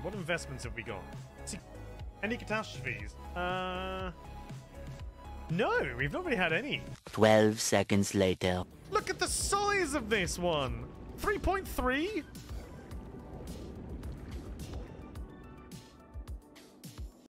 What investments have we got? Any catastrophes? No, we've not really had any. 12 seconds later. Look at the size of this one! 3.3?